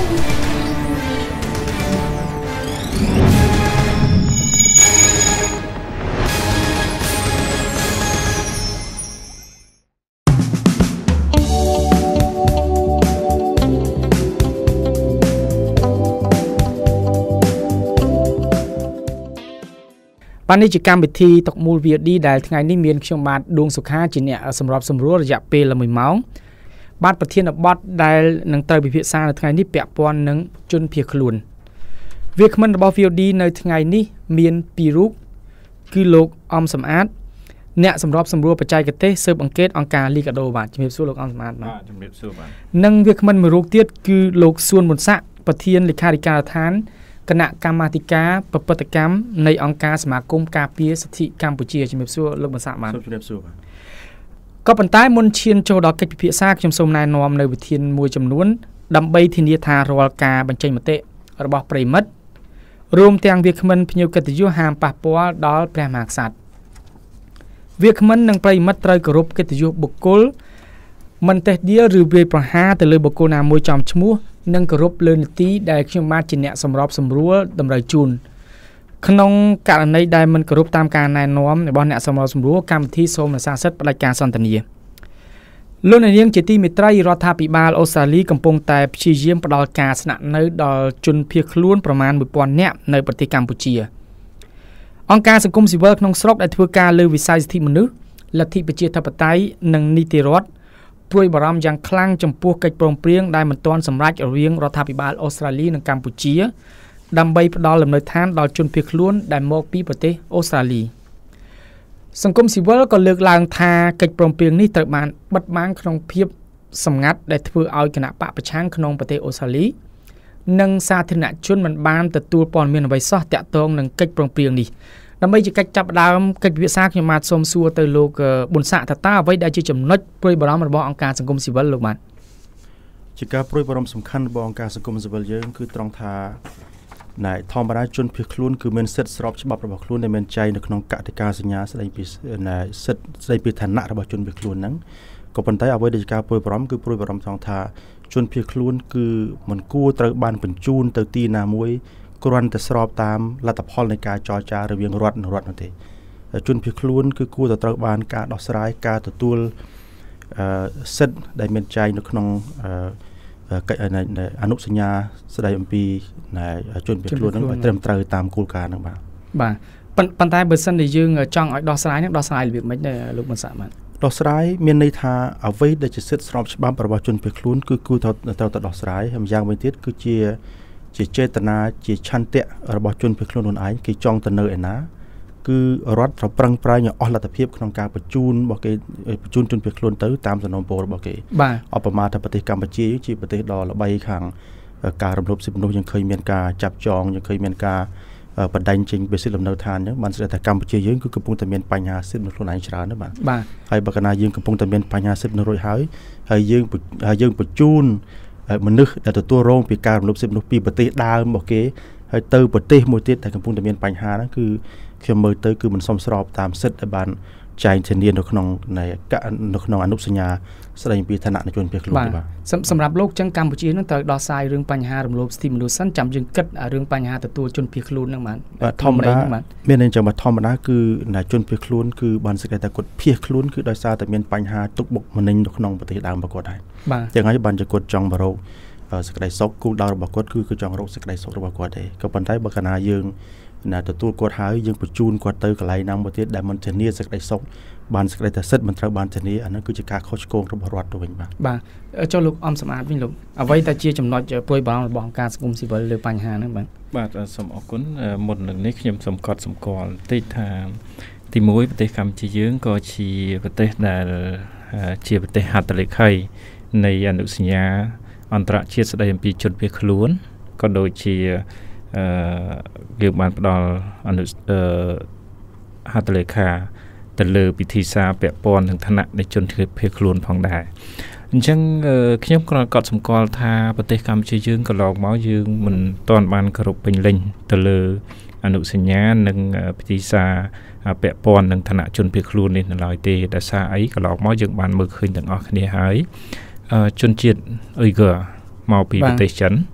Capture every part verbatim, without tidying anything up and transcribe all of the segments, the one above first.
ปันนี้จะการวิธีตกมูลวีดีได้ทั้งไงนี่มีช่วงบาดดวงสุขาจีเนี่ยสำหรับสำรวจระยะเปละหมื่นเมาส์บาดประเทศบอดได้หนังเตยพิพิธาในทั้งไงนี่เปียปอนหนังจนเพียขลุ่นเวียกมันบอวีดีในทั้งไงนี่มีนปีรุกคือโลกอมสมอาร์ตเนี่ยสำหรับสำรวจปัจจัยกเตะเซิร์ฟอังเกตอังการลีกาโดบาดจะมีสู้โลกอมสมอาร์ตมานั่งเวียกมันมือรุกเตียดคือโลกส่วนบนสะประเทศลิขาธิการฐานคณะกรรมาธิการปฏิกรรมในองค์การสมาคมการเปียสถิกัมพูชีจะมีส่วนลงมาสามานก็ปัญไต้มนเชียนโจดอกกิจพิษาจำสมนายนอมในวิธีมวยจำนวนดำใบทินิธารวลกาบรรจัยมเตะระบบปริมัดรวมเตียงเวียกมันพิญญกติยุหามปะปัวดอลแปรหมากสัตว์เวียกมันนังปริมัดไตรกรุบกิติยุบุกลมันเตะเดียหรือเวียประหาแต่เลยบุกลนามวยจอมชมูนั่งกรุบเลือนตีได้เชื่อมาจินเนี่ยสำหรับสำรัวดำไรจูนขนมการในได้มันกรุบตามการนายน้อมในบอลเนี่ยสำหรับสำรัวการที่โซมในสารสัตว์รายการสันตนีลุ่นในเรื่องจิตติมิตรรัฐาปิบาลออสเตรเลียกำปงแต่ชีเยี่ยมประดาการสนับในดอจุนเพียคล้วนประมาณบุปผาเนี่ยในประเทศกัมพูชีองค์การสังคมสิเวิร์กนองสโลกได้ทำการเลือกวิสัยสิทธิมนุษย์ลัทธิประชาธิปไตยนังนิติรัฐปลุยบารมยังคลั่งจำพวกกิจปรองเปรี้ยงได้เหมือนตอนสำรัจเรียงรัฐาภิบาลออสเตรเลียในกัมพูชีดำใบประดอลลำเนินทานดอจุนเพียคล้วนได้มอกปีประเทศออสเตรเลียสังคมสิเวิร์กก็เลือกลางทากิจปรองเปรี้ยงนี้ตระมันบัดมังขนมเพียบสำงัดได้ทำเอาคณะปะประชังขนมประเทศออสเตรเลียนังสาธารณชนมันบานแต่ตัวปอนเมียนใบซอแตะตรงนังกิจปรองเปรี้ยงนี้ดำไปจะกัดจับดาวกัดวิสาขยมาสมสัวเตโลกบุญสะตาตาไว้ได้จีจำนวนปลุยบารมระบบองค์การสังคมสิวิลลงมาจิการปลุยบารมสำคัญระบบองค์การสังคมสิวิลเยอะคือตรองทาในทอมบาราจุนเพียคลุ้นคือเมนเซตสอบฉบับระบบคลุ้นในเมนใจในขนมกติกาสัญญาแสดงปีในเซตแสดงปีฐานะระบบจุนเพียคลุ้นนั้นก็ปัญไตเอาไว้ในการปลุยบารมคือปลุยบารมทองทาจุนเพียคลุ้นคือมันกู้ตระบานเป็นจูนเตตีนามวยกรอนแต่สอบตามลัตพอลในการจอจาระเวียงรถรถนั่นเองจุนพิคล้วนคือกู้ต่อตระบานการดอกสลายการตัวตัวเซตได้เมนใจในขนมในอนุสัญญาแสดงปีในจุนพิคล้วนนั้นเตรียมเตยตามกูการนั่นบ้างบ้างปัญหาเบอร์สันได้ยื่นจ้องดอกสลายนี่ดอกสลายหรือไม่ได้ลูกมันสามารถดอกสลายเมียนในทาเอาไว้ได้จะเซตสอบฉบับประวัติจุนพิคล้วนคือกู้ต่อต่อต่อดอกสลายทำยางเป็นทิศคือเจียจีเจตนาจีชันเตะระบบจุนเพื่อคลนไอคือจองตะเนอนะคือรัฐเราปรังปรายอย่างอลัตเพียบขนมการประจุนบอกเกประจุนจุนเพื่อคลนตื้อตามสนองโปรบอกเกออกประมาณปฏิกรรมปจีจีปฏิดอละใบขังการรำลบสิบนุยังเคยมีการจับจองยังเคยมีการประเด็นจริงเป็นสิ่งลำเนินทานเนี่ยมันแสดงแต่กรรมปจียืนคือกระพุ้งตะเมียนปัญญาสิบนุคลนไอชราเนี่ยบ้างให้บักนายืนกระพุ้งตะเมียนปัญญาสิบนุโรยหายให้ยืนให้ยืนประจุนมันนึกแต่ตัวโรงปีการลบสิบนุปีปฏิดาวบอกเก๋ให้เตอร์ปฏิมวยติดแต่กำพุงตะเมียนปัญหานั่นคือเขียนมือเตอร์คือมันซ้อมสอบตามเซตบานใจเทียนเดียนนกนองในกะนกนองอนุสัญญาแสดงปีธนาในจวนเพียงลูกบ้างสำหรับโลกจังกัมพูชีนั่นแต่ดอไซเรื่องปัญหาลมลบสติมลูสันจำจึงกัดเรื่องปัญหาแต่ตัวจนเพียงลูนนั่นมันทอมนะเมื่อในจังหวัดทอมนะคือในจนเพียงลูนคือบานสกัดแต่กดเพียงลูนคือดอยซาแต่เมียนปัญหาตุกบกมันในนกนองปฏิดาวปรากฏได้อย่างไรบานจะกดจังบารูสกัดซอกกูดาวระบบกดคือคือจังโรคสกัดซอกระบบกดได้ก็ปัญไทบักนายืงน่ะแต่ตัวกดหายยืงประจุนกดเตยกระไรน้ำประเทศได้มันจะเนียสกัดซอกบานสกัดแต่เซตมันทราบานจะเนียอันนั้นคือจะการโคชโกงระบบรัฐตัวเองบ้างบ้างเจ้าลูกอมสมาร์ทวิ่งลูกเอาไว้แต่เชี่ยจำนวนจะป่วยบ้างบอกการสกุลสิบเลยปัญหานั่นบ้างบ้างสมองคุณหมดหนึ่งนี้ขยมสมกอดสมกอลติดทางที่มุ้ยประเทศคำจียืงก็ชีประเทศได้เชียประเทศฮัตตะเลไข่ในอนุสัญญาอันตรายเชียแสดงปีจนเพียงล้วนก็โดยเชียเกี่ยวกับดอลอนุฮัตเลขาแต่เลือพิธีซาเปียปอนถึงธนะในจนเพียงล้วนผ่องได้จังขยมกรกฎสมกรทาประเทศกัมพูชียืงก็หลอกเมายืงมันตอนมันกระรุเป็นเล่งแต่เลืออนุสัญญาหนึ่งพิธีซาเปียปอนถึงธนะจนเพียงล้วนในลอยเตะแต่ซาไอ้ก็หลอกเมายืงมันมือคืนถึงออกคดีหายจนจิตเอ้ยเกอมาปีประเทศฉัน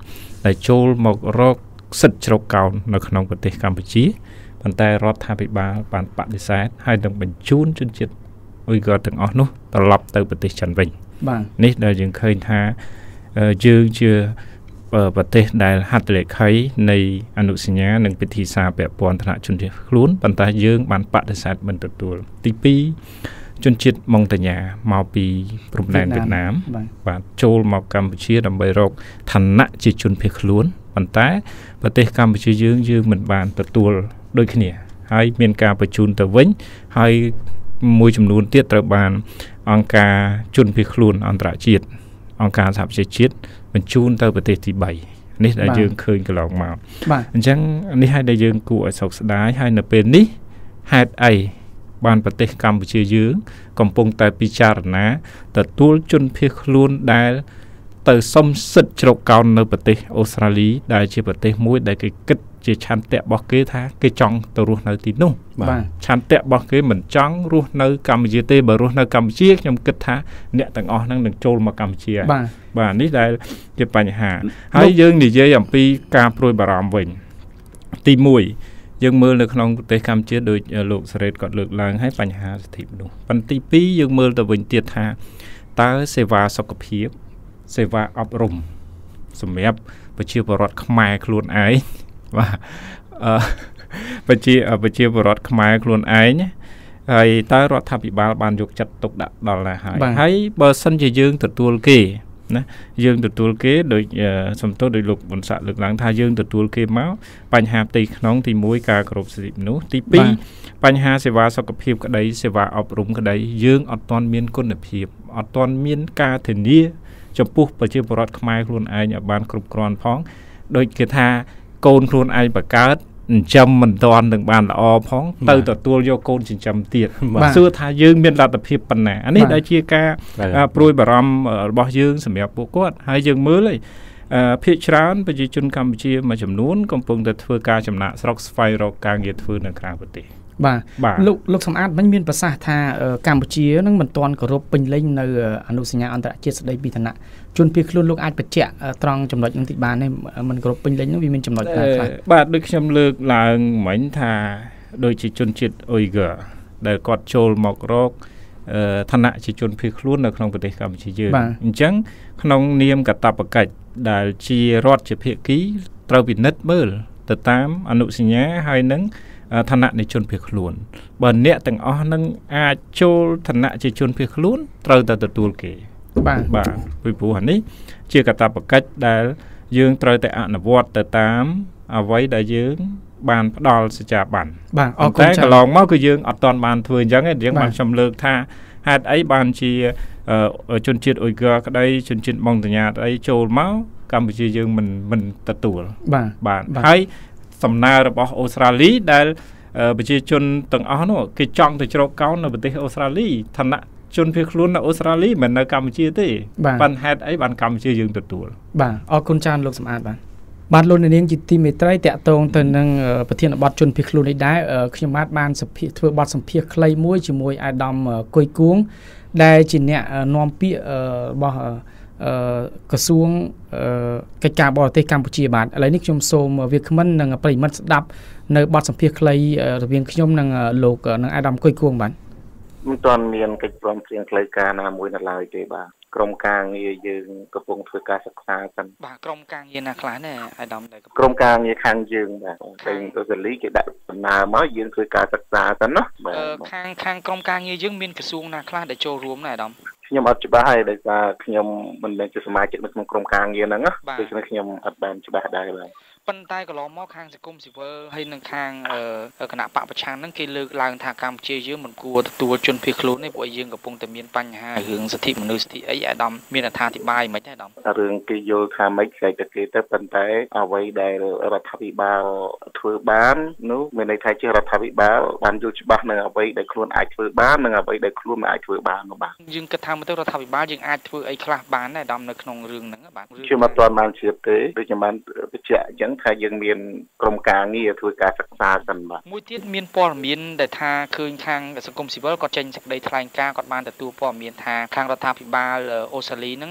ដែលចូលមករកសិទ្ធិជ្រកកោននៅក្នុងប្រទេសកម្ពុជាប៉ុន្តែរដ្ឋាភិបាលបានបដិសេធហើយនឹងបញ្ជូនជនជាតិអ៊ុយហ្គើទាំងអស់នោះត្រឡប់ទៅប្រទេសចិនវិញបាទនេះដែលយើងឃើញថាយើងជាប្រទេសដែលហត្ថលេខីនៃអនុសញ្ញានិងពិធីសារពាក់ព័ន្ធឋានៈជនជាតិខ្លួនប៉ុន្តែយើងបានបដិសេធមិនទទួលទីពីរជនជាតិម៉ុងតាញ៉ាមកពីព្រំដែនវៀតណាមបាទចូលមកកម្ពុជាដើម្បីរកឋានៈជាជនភៀសខ្លួនប៉ុន្តែប្រទេសកម្ពុជាយើងយើងមិនបានទទួលដូចគ្នាហើយមានការបញ្ជូនទៅវិញហើយមួយចំនួនទៀតត្រូវបានអង្គការជនភៀសខ្លួនអន្តរជាតិអង្គការសហប្រជាជាតិបញ្ជូនទៅប្រទេសទីបីនេះដែលយើងឃើញកន្លងមកអញ្ចឹងនេះហើយដែលយើងគួរឲ្យសោកស្ដាយហើយនៅពេលនេះហេតុអីបានប្រទេសកម្ពុជាយើងកំពុងតែពិចារណាទទួលជនភៀសខ្លួនដែលទៅសុំសិទ្ធិជ្រកកោននៅប្រទេសអូស្ត្រាលីដែលជាប្រទេសមួយដែលគេគិតជាឆន្ទៈរបស់គេថាគេចង់ទៅរស់នៅទីនោះបាទឆន្ទៈរបស់គេមិនចង់រស់នៅកម្ពុជាទេបើរស់នៅកម្ពុជាខ្ញុំគិតថាអ្នកទាំងអស់ហ្នឹងនឹងចូលមកកម្ពុជាបាទបាទនេះដែលជាបញ្ហាហើយយើងនិយាយអំពីការព្រួយបារម្ភវិញទីមួយយើងមើលនៅក្នុងប្រទេសកម្ពុជាដោយលោកសេរីគាត់លើកឡើងហើយបញ្ហាសិទ្ធិមនុស្សប៉ុន្តែទីពីរយើងមើលទៅវិញទៀតថាតើសេវាសុខភាពសេវាអប់រំសម្រាប់ប្រជាពលរដ្ឋខ្មែរខ្លួនឯងបាទអឺប្រជាប្រជាពលរដ្ឋខ្មែរខ្លួនឯងហើយតើរដ្ឋាភិបាលបានយកចិត្តទុកដាក់ដល់ណាហើយហើយបើសិនជាយើងទទួលគេណាយើងទទួលគេដោយសំទោសដោយលោកប៊ុនសាក់លើកឡើងថាយើងទទួលគេមកបញ្ហាផ្ទៃក្នុងទីមួយការគោរពសិទ្ធិមនុស្សទីពីរបញ្ហាសេវាសុខភាពក្តីសេវាអប់រំក្តីយើងអត់ទាន់មានគុណភាពអត់ទាន់មានការធានាចំពោះប្រជាពលរដ្ឋខ្មែរខ្លួនឯងឲ្យបានគ្រប់គ្រាន់ផងដូចគេថាកូនខ្លួនឯងបង្កើតចិញ្ចឹមមិនទាន់នឹងបានល្អផងទៅទទួលយកកូនចិញ្ចឹមទៀតសួរថាយើងមានលទ្ធភាពប៉ុណ្ណាអានេះដែលជាការព្រួយបារម្ភរបស់យើងសម្រាប់ពួកគាត់ហើយយើងមើលឯភាគច្រើនប្រជាជនកម្ពុជាមួយចំនួនកំពុងតែធ្វើការចំណាក់ស្រុកស្វែងរកការងារធ្វើនៅក្រៅប្រទេសបាទលោកលោកសំអាតវិញមានប្រសាសន៍ថាកម្ពុជានឹងមិនទាន់គោរពពេញលេញនៅអនុសញ្ញាអន្តរជាតិស្តីពីឋានៈជនភៀសខ្លួនលោកអាចបញ្ជាក់ត្រង់ចំណុចនឹងតិចបានទេមិនគោរពពេញលេញនោះវាមានចំណុចណាខ្លះបាទដូចខ្ញុំលើកឡើងមិញថាដូចជាជនជាតិអ៊ុយហ្គើដែលគាត់ចូលមករកឋានៈជាជនភៀសខ្លួននៅក្នុងប្រទេសកម្ពុជាយើងអញ្ចឹងក្នុងនាមកាតព្វកិច្ចដែលជារដ្ឋជាភាគីត្រូវពិនិត្យមើលទៅតាមអនុសញ្ញាហើយនឹងឋានៈនៃជនភៀសខ្លួនបើអ្នកទាំងអស់នឹងអាចចូលឋានៈជាជនភៀសខ្លួនត្រូវតែទទួលគេបាទបាទពីព្រោះអានេះជាកាតព្វកិច្ចដែលយើងត្រូវតែអនុវត្តទៅតាមអ្វីដែលយើងបានផ្ដល់សច្ចាប័នបាទអរគុណតែកន្លងមកគឺយើងអត់ទាន់បានធ្វើអញ្ចឹងទេយើងបានខ្ញុំលើកថាហេតុអីបានជាជនជាតិអ៊ុយហ្គើក្តីជនជាតិម៉ុងតាញ៉ាក្តីចូលមកកម្ពុជាយើងមិនមិនទទួលបាទបាទហើយសំណើរបស់អូស្ត្រាលីដែលប្រជាជនទាំងអស់នោះគេចង់ទៅជ្រកកោននៅប្រទេសអូស្ត្រាលីឋានៈជនភៀសខ្លួននៅអូស្ត្រាលីមិននៅកម្ពុជាទេបានហេតុអីបានកម្ពុជាយើងទទួលបាទអរគុណច្រើនលោកសំអាតបាទបាទលោកនាងជាទីមេត្រីតាក់ទងទៅនឹងប្រធានបទជនភៀសខ្លួននេះដែរខ្ញុំបាទបានសម្ភាសធ្វើបទសម្ភាសខ្លីមួយជាមួយអាដាមគុយគួងដែលជាអ្នកនាំពាក្យរបស់ក្រសួងកិច្ចការបរទេសកម្ពុជាបាទឥឡូវនេះខ្ញុំសូមវាគ្មិននិងប្រិមិត្តស្ដាប់នៅបទសម្ភាសខ្លីរវាងខ្ញុំនិងលោកនិងអាដាមគុយគួងបាទមិនទាន់មានកិច្ចព្រមព្រៀងផ្លូវការណាមួយនៅឡើយទេបាទក្រុមការងារយើងកំពុងធ្វើការសិក្សាសិនបាទក្រុមការងារណាខ្លះណាអាដាមដែលក្រុមការងារខាងយើងបាទតែអូស្ត្រាលីគេដាក់ដំណើរមកយើងធ្វើការសិក្សាសិនណាបាទខាងខាងក្រុមការងារយើងមានក្រសួងណាខ្លះដែលចូលរួមណាអាដាមខ្ញុំអត់ច្បាស់ហើយដោយសារខ្ញុំមិនមែនជាសមាជិកនៅក្នុងក្រុមការងារហ្នឹងណាដូច្នេះខ្ញុំអត់បានច្បាស់ដែរបាទប៉ុន្តែកន្លងមកខាងសង្គមស៊ីវិលហើយនឹងខាងគណៈបកប្រឆាំងហ្នឹងគេលើកឡើងថាកម្ពុជាយើងមិនគួរទទួលជនភៀសខ្លួនទេព្រោះយើងកំពុងតែមានបញ្ហារឿងសិទ្ធិមនុស្សសិទ្ធិអីអាដាមមានអត្ថាធិប្បាយមិនទេអាដាមរឿងគេយល់ថាមិនគេតែគេទៅប៉ុន្តែអ្វីដែលរដ្ឋាភិបាលធ្វើបាននោះមានន័យថាជារដ្ឋាភិបាលបានយល់ច្បាស់នៅអ្វីដែលខ្លួនអាចធ្វើបាននិងអ្វីដែលខ្លួនមិនអាចធ្វើបាននោះបាទយើងគិតថាមកទៅរដ្ឋាភិបាលយើងអាចធ្វើអីខ្លះបានដែរអាដាមនៅក្នុងរឿងហ្នឹងបាទខ្ញុំអត់ទាន់បានជ្រាបទេដូចខ្ញុំបានបញ្ជាក់អញ្ចឹងថាយើងមានក្រុមការងារធ្វើការសិក្សាសិនបាទមួយទៀតមានព័ត៌មានដែលថាឃើញខាងសង្គមស៊ីវិលគាត់ចេញសេចក្តីថ្លែងការណ៍គាត់បានទទួលព័ត៌មានថាខាងរដ្ឋាភិបាលអូស្ត្រាលីហ្នឹង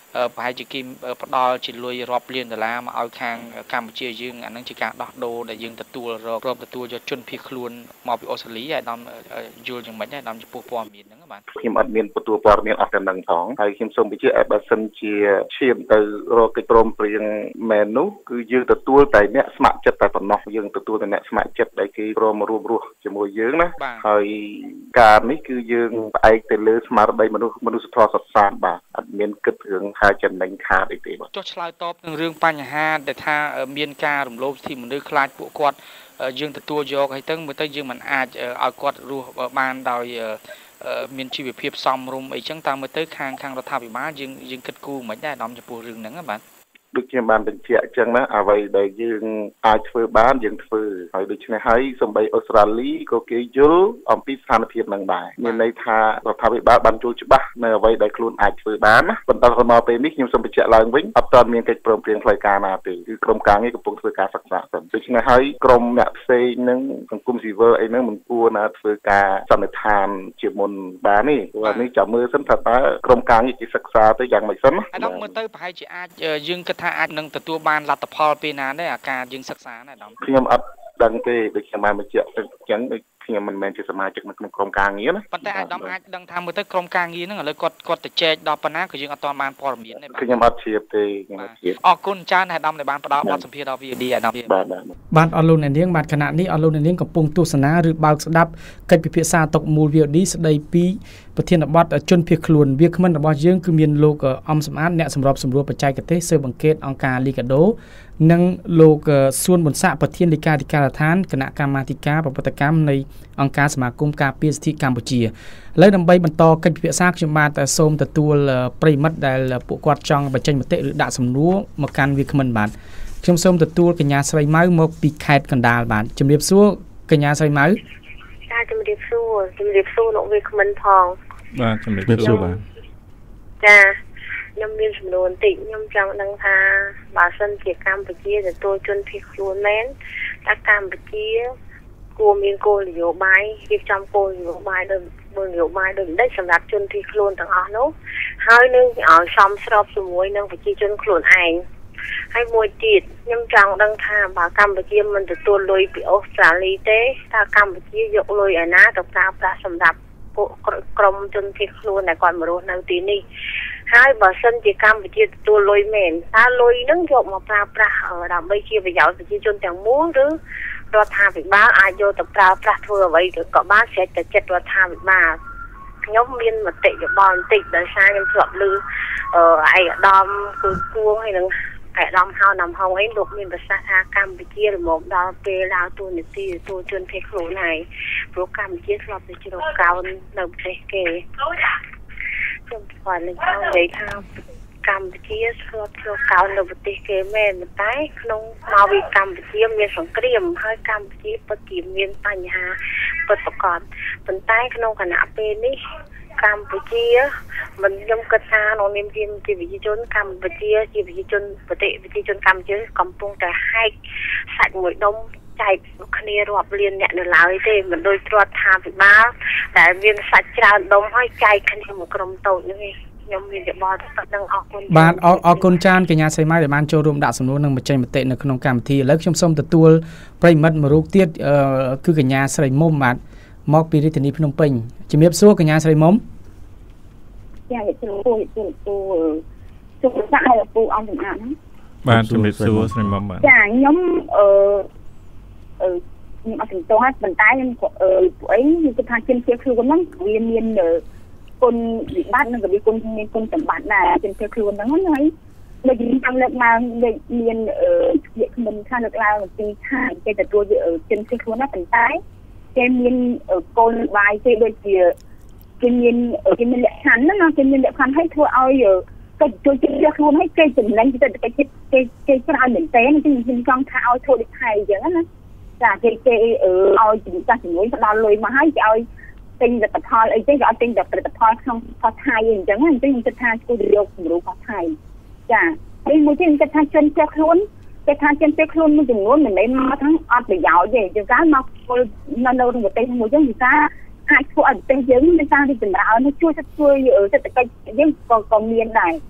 ប្រហែលជាគេផ្ដល់ជាលុយរាប់លានដុល្លារមកឲ្យខាងកម្ពុជាយើងអានឹងជាការដោះដូរដែលយើងទទួលរករកទទួលយកជនភៀសខ្លួនមកពីអូស្ត្រាលីហើយដល់យល់យ៉ាងម៉េចដែរដល់ចំពោះព័ត៌មានហ្នឹងបាទខ្ញុំអត់មានទទួលព័ត៌មានអស់ទាំងហ្នឹងផងហើយខ្ញុំសូមបញ្ជាក់ឲ្យបើសិនជាឈានទៅរកកិច្ចព្រមព្រៀងមែននោះគឺយើងទទួលតែអ្នកស្ម័គ្រចិត្តតែប៉ុណ្ណោះយើងទទួលតែអ្នកស្ម័គ្រចិត្តដែលគេព្រមមករួមរស់ជាមួយយើងណាហើយការនេះគឺយើងផ្អែកទៅលើស្មារតីមនុស្សមនុស្សធម៌សុទ្ធសាធបាទអត់មានគិតរឿងថាចំណេញខាតអីទេបាទចុះឆ្លើយតបនឹងរឿងបញ្ហាដែលថាមានការរំលោភសិទ្ធិមនុស្សខ្លាចពួកគាត់យើងទទួលយកហើយទៅមើលទៅយើងមិនអាចឲ្យគាត់រស់បានដោយមានជីវភាពសមរម្យអីចឹងតាមមើលទៅខាងខាងរដ្ឋាភិបាលយើងយើងគិតគូរមិនដែរអាដាមចំពោះរឿងហ្នឹងបាទដូចខ្ញុំបានបញ្ជាក់អញ្ចឹងណាអ្វីដែលយើងអាចធ្វើបានយើងធ្វើហើយដូច្នេះហើយសូម្បីអូស្ត្រាលីក៏គេយល់អំពីស្ថានភាពហ្នឹងដែរមានន័យថារដ្ឋាភិបាលបានយល់ច្បាស់នៅអ្វីដែលខ្លួនអាចធ្វើបានណាប៉ុន្តែដល់ពេលនេះខ្ញុំសូមបញ្ជាក់ឡើងវិញអត់ទាន់មានកិច្ចព្រមព្រៀងផ្លូវការណាទេគឺក្រុមការងារកំពុងធ្វើការសិក្សាសិនដូច្នេះហើយក្រុមអ្នកផ្សេងហ្នឹងសង្គមស៊ីវិលអីហ្នឹងមិនគួរណាធ្វើការសន្និដ្ឋានជាមុនបានទេព្រោះនេះចាំមើលសិនថាតើក្រុមការងារគេសិក្សាទៅយ៉ាងម៉េចសិនណាអានោះមើលទៅប្រហែលជាអាចយើងគិតថាអាចនឹងទទួលបានលទ្ធផលពេលណាដែរអាការយើងសិក្សាណាអាដាមខ្ញុំអត់ដឹងទេដូចខ្ញុំបានបញ្ជាក់អញ្ចឹងដូចខ្ញុំមិនមែនជាសមាជិកនៅក្នុងក្រុមការងារណាប៉ុន្តែអាដាមអាចដឹងថាមើលទៅក្រុមការងារហ្នឹងឥឡូវគាត់គាត់ទៅចែកដល់ប៉ុណ្ណាក៏យើងអត់ទាន់បានព័ត៌មានដែរបាទខ្ញុំអត់ជ្រាបទេខ្ញុំអត់ជ្រាបអរគុណច្រើនអាដាមដែលបានផ្ដល់បទសម្ភាសន៍ដល់ វី អូ ឌី អាដាមបាទបាទបាទអរលោកអ្នកនាងបាទខណៈនេះអរលោកអ្នកនាងកំពុងទស្សនាឬបើកស្ដាប់កិច្ចពិភាក្សាតុកមូល វី អូ ឌី ស្ដីពីប្រធានបទជនភៀសខ្លួនវាគ្មិនរបស់យើងគឺមានលោកអំសំអាតអ្នកសម្របសម្រួលបច្ចេកទេសស៊ើបអង្កេតអង្គការលីកាដូនិងលោកសួនប៊ុនស័កប្រធានលេខាធិការដ្ឋានគណៈកម្មាធិការប្រតិកម្មនៃអង្គការសមាគមការពារសិទ្ធិកម្ពុជាឥឡូវដើម្បីបន្តកិច្ចពិភាក្សាខ្ញុំបាទសូមទទួលប្រិមិត្តដែលពួកគាត់ចង់បញ្ចេញមតិឬដាក់សំណួរមកកាន់វាគ្មិនបាទខ្ញុំសូមទទួលកញ្ញាស្រីម៉ៅមកពីខេត្តកណ្ដាលបាទជំរាបសួរកញ្ញាស្រីម៉ៅចាជំរាបសួរជំរាបសួរលោកវាគ្មិនផងបាទជំរាបសួរបាទចាខ្ញុំមានចំនួនតិចខ្ញុំចង់ដឹងថាបើសិនជាកម្ពុជាទទួលជនភៀសខ្លួនមែនតើកម្ពុជាគួរមានគោលនយោបាយរៀបចំគោលនយោបាយដោយមើលនយោបាយដោយដេចសម្រាប់ជនភៀសខ្លួនទាំងអស់នោះហើយនឹងឲ្យសមស្របជាមួយនឹងប្រជាជនខ្លួនឯងហើយមួយទៀតខ្ញុំចង់ដឹងថាបើកម្ពុជាមិនទទួលលុយពីអូស្ត្រាលីទេតើកម្ពុជាយកលុយឯណាទៅប្រើប្រាស់សម្រាប់ពួកក្រុមជនភៀសខ្លួនដែលគាត់មករស់នៅទីនេះហើយបើសិនជាកម្ពុជាទទួលលុយមែនតើលុយនឹងយកមកប្រើប្រាស់ដើម្បីជាប្រយោជន៍ប្រជាជនទាំងមូលឬរដ្ឋាភិបាលអាចយកទៅប្រើប្រាស់ធ្វើអ្វីក៏បានស្រេចតែចិត្តរដ្ឋាភិបាលខ្ញុំមានមតិយោបល់បន្តិចដោយសារខ្ញុំធ្លាប់ឮអឺឯកឧត្តមគឺគួងហើយនឹងឯកឧត្តមហៅណាំហងអីលោកមានប្រសាសន៍ថាកម្ពុជារំលងដល់ពេលដើរតួនាទីទទួលជនភៀសខ្លួនហើយព្រោះកម្ពុជាធ្លាប់ទៅជ្រកកោននៅប្រទេសគេខ្ញុំគាត់នឹងចង់និយាយថាកម្ពុជាធ្លាប់ជ្រកកោននៅប្រទេសគេមែនតែក្នុងមកពីកម្ពុជាមានសង្គ្រាមហើយកម្ពុជាពិតជាមានបញ្ហាពិតប្រាកដប៉ុន្តែក្នុងគណៈពេលនេះកម្ពុជាមិនខ្ញុំគិតថាក្នុងនាមជាប្រជាជនកម្ពុជាជាប្រជាជនប្រទេសប្រជាជនកម្ពុជាកំពុងតែហែកសាច់មួយដុំចែកគ្នារាប់លានអ្នកនៅឡើយទេមិនដូចរដ្ឋាភិបាលដែលមានសាច់ច្រើនដុំហើយចែកគ្នាមួយក្រុមតូចនេះខ្ញុំមានយោបល់ទៅនឹងអរគុណបាទអរគុណច្រើនកញ្ញាសីម៉ៃដែលបានចូលរួមដាក់សំណួរនិងបញ្ចេញមតិនៅក្នុងកម្មវិធីឥឡូវខ្ញុំសូមទទួលប្រិមិត្តមួយរូបទៀតគឺកញ្ញាស្រីមុំបាទមកពីរាជធានីភ្នំពេញជំរាបសួរកញ្ញាស្រីមុំចាជំរាបសួរជំរាបសួរជំរាបសាក់ឲ្យពូអង្គសម្អាតណាបាទជំរាបសួរស្រីមុំបាទចាខ្ញុំអឺអឺខ្ញុំអត់ទាំងតោះហើយប៉ុន្តែខ្ញុំអឺពួកអីខ្ញុំគិតថាជនភៀសខ្លួនហ្នឹងវាមានគុណវិបត្តិនិងក៏វាគុណមានគុណសម្បត្តិដែរជនភៀសខ្លួនហ្នឹងហើយដូចខ្ញុំចង់លើកឡើងដូចមានអឺវាគ្មិនថាលើកឡើងពីថាគេទទួលជនភៀសខ្លួនណាប៉ុន្តែគេមានគោលនយោបាយគេដូចជាគេមានគេមានលក្ខខណ្ឌណាគេមានលក្ខខណ្ឌឲ្យធ្វើឲ្យគេជួយជំរុញខ្លួនឲ្យគេចំណេញទៅគេគេគេច្រើនមែនតើខ្ញុំចង់ថាឲ្យធ្វើដូចថៃអញ្ចឹងណាចាគេគេឲ្យជំនួយជំនួយផ្ដល់លុយមកឲ្យគេឲ្យទិញលទ្ធផលអីទេគេឲ្យទិញតែផលិតផលក្នុងខុសថៃអីអញ្ចឹងអញ្ចឹងខ្ញុំគិតថាគួរយកគំរូខុសថៃចាហើយមួយទៀតខ្ញុំគិតថាជនជាខ្លួនគេថាជនជាខ្លួនមួយចំនួនមិនមែនមកทั้งអត់ប្រយោជន៍ទេជាការមកនៅនៅក្នុងប្រទេសមួយចឹងគឺថាអាចធ្វើឲ្យប្រទេសយើងមានការរីកចម្រើនជួយជួយសេដ្ឋកិច្ចយើងក៏ក៏មានដែរ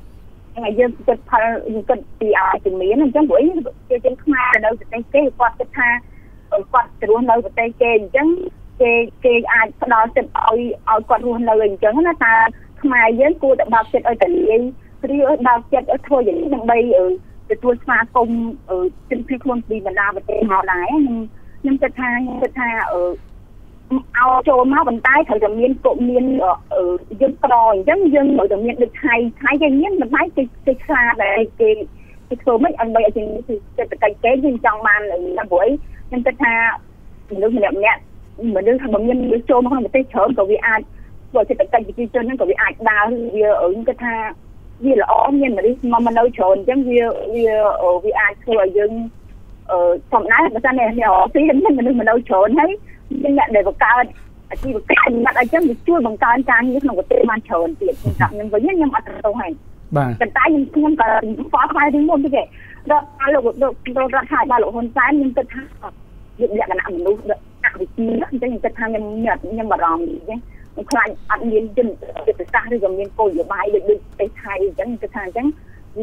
ngày dương cực phật cực thì à từ miến nên chẳng buổi chơi trên khma đâu từ tay kê quạt cái tha quạt từ luôn đâu từ tay kê chẳng kê kê ai đó từ oi oi quạt luôn đâu chẳng nó ta khma với cô đã bao chết ở tỉnh đi đi ở bao chết ở thôi vậy nhưng bây ở từ tuôn pha công ở trên phi khuôn đi mà đào về tên họ đái nhưng nhưng cái tha nhưng cái tha ở ao cho máu bàn tay thời điểm miên cộng miên ở ở dân còi dân dân ở điểm miên được hay hay cái nhất mình thấy cái cái xa này cái cái số mấy anh bây giờ thì cái cái cái dân trong ban là là buổi nhưng cái tha mình được mình nhẹ mình được thằng miên được cho nó không được chớm cầu vì ai rồi cái cái cái chân nó cầu vì ai đào vì ở cái tha vì là ó miên mà đi mà mình đâu trộn chẳng vì vì ở vì ai thôi dân ở phòng nãy người ta này nhỏ tí đến mình mình đâu trộn thấy nhưng nhận để vào cao chỉ vào cao mặt ở chân bị chui bằng cao anh trang như nó có tên man trộn tiền tập nhưng với nhất nhưng mà tao hành cần tay nhưng không cần phá khai đến môn cái gì đó alo được được ra hai ba lộ hôn trái nhưng cái thang việc nhận là nặng mình đúng nặng bị chi đó cho những cái thang nhưng nhật nhưng mà ròng chứ không phải ăn miên chân cái cái xa đi gần miên cô giữa bài được được cái thay chẳng cái thang chẳng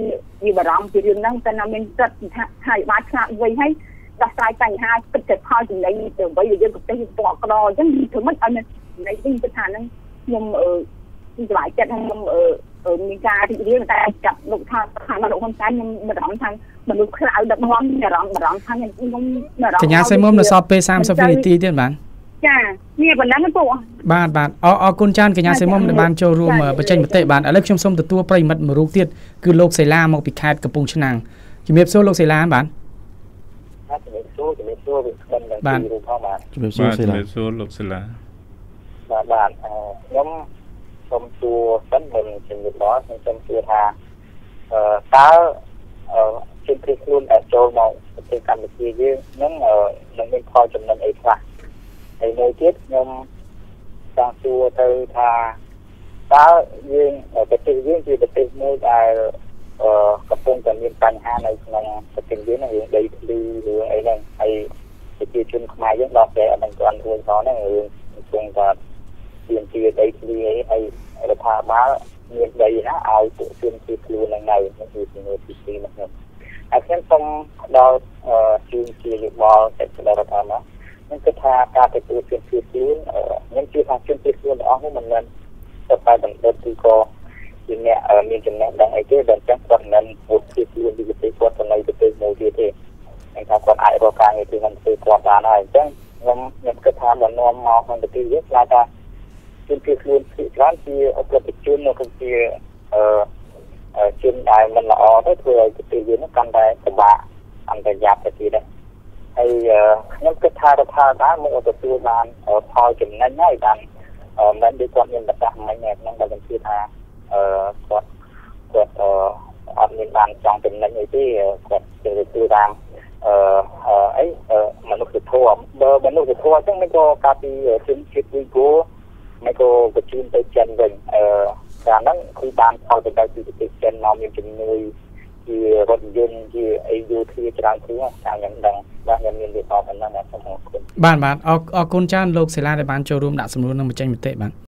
vì bà ròng thì riêng năng tên là miên rất hai ba sang vậy hay đặt sai cảnh hai cái cái kho thì lấy từ bây giờ dân thực tế bỏ cò chẳng thứ mất anh lấy đi cái thằng năng nhưng ở lại trận nhưng ở ở miền ca thì người ta chặt lục thang thang mà lục không sai nhưng mà rong thang mình được khai đập ngon mà rong mà rong thang nhưng không mà rong cái nhà xây mâm là so p sam so finity thế bạn ចានេះប៉ុណ្ណឹងពូបាទបាទអរអរគុណច្រើនកញ្ញាសេមុំដែលបានចូលរួមបញ្ចេញមតិបានឥឡូវខ្ញុំសូមទទួលប្រិមិត្តមួយរូបទៀតគឺលោកសៃឡាមកពីខេត្តកំពង់ឆ្នាំងជំរាបសួរលោកសៃឡាបាទបាទជំរាបសួរជំរាបសួរពីស្ដាប់ពីរូបផងបាទជំរាបសួរសៃឡាជំរាបសួរលោកសៃឡាបាទបាទខ្ញុំសូមសួរសិនមុនជំរាបដល់ខ្ញុំសូមសួរថាអឺតើអឺជាពីខ្លួនដែលចូលមកប្រទេសកម្ពុជាយើងនឹងនឹងមានផលចំណេញអីខ្លះហើយមួយទៀតខ្ញុំចង់សួរទៅថាតើយើងប្រទេសយើងជាប្រទេសមួយដែលអឺកំពុងតែមានបញ្ហានៅក្នុងប្រទេសយើងនឹងរឿងដីធ្លីរឿងអីហ្នឹងហើយប្រជាជនខ្មែរយើងដល់តែអត់នឹងទាន់រួចផងហ្នឹងរឿងកំពុងតែទាមទារដីធ្លីអីហើយរដ្ឋាភិបាលមានដីណាឲ្យពួកជនជាតិខ្លួននឹងនៅនេះគឺជំនួយទីពីររបស់ខ្ញុំហើយខ្ញុំសូមដល់អឺជាជាយោបល់ទៅដល់រដ្ឋាភិបាលខ្ញុំគិតថាការទទួលជនជាតិខ្លួនខ្ញុំជឿថាជនជាតិខ្លួនទាំងអស់នោះមិនមែនតែតែបណ្ឌិតឬក៏ជាអ្នកមានចំណេះដឹងអីទេដែលចឹងគាត់មិនពុតជាតិខ្លួនពីប្រទេសគាត់ទៅនៅប្រទេសមួយទៀតទេហើយថាគាត់អាចរកការងារទីហ្នឹងធ្វើគាត់បានហើយអញ្ចឹងខ្ញុំខ្ញុំគិតថាបើនាំមកក្នុងប្រទេសយើងខ្លាចថាជនជាតិខ្លួនភាគច្រើនជាអប្រិយជននៅក្នុងជាអឺជនដែលមិនល្អទៅធ្វើឲ្យប្រទេសយើងកាន់តែពិបាកអន្តរជាតិទៅទៀតដែរហើយខ្ញុំគិតថារដ្ឋាភិបាលមកទទួលបានផលចំណេញហើយបានមិនដូចគាត់មានប្រសាសន៍មិញហ្នឹងដែលខ្ញុំជឿថាអឺគាត់គាត់អត់មានបានចង់ចំណេញអីទេគាត់ទទួលបានអឺអីមនុស្សធម៌បើមនុស្សធម៌អញ្ចឹងមិនក៏កាលពីជនជាតិវីហ្គោមិនក៏បញ្ជូនទៅចិនវិញអឺការហ្នឹងគឺបានផលប្រយោជន៍ពីប្រទេសចិនមកមានជំនួយជារថយន្តជាអីយោធាច្រើនគ្រឿងតាមខ្ញុំដឹងបាទខ្ញុំមានវិបត្តិប៉ុណ្ណឹងសូមអរគុណបាទបាទអរអរគុណច្រើនលោកសិលាដែលបានចូលរួមដាក់សំណួរនឹងបញ្ចេញមតិបាទ